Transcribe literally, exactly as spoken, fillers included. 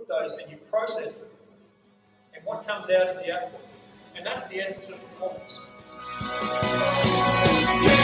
put those and you process them. And what comes out is the output. And that's the essence of performance.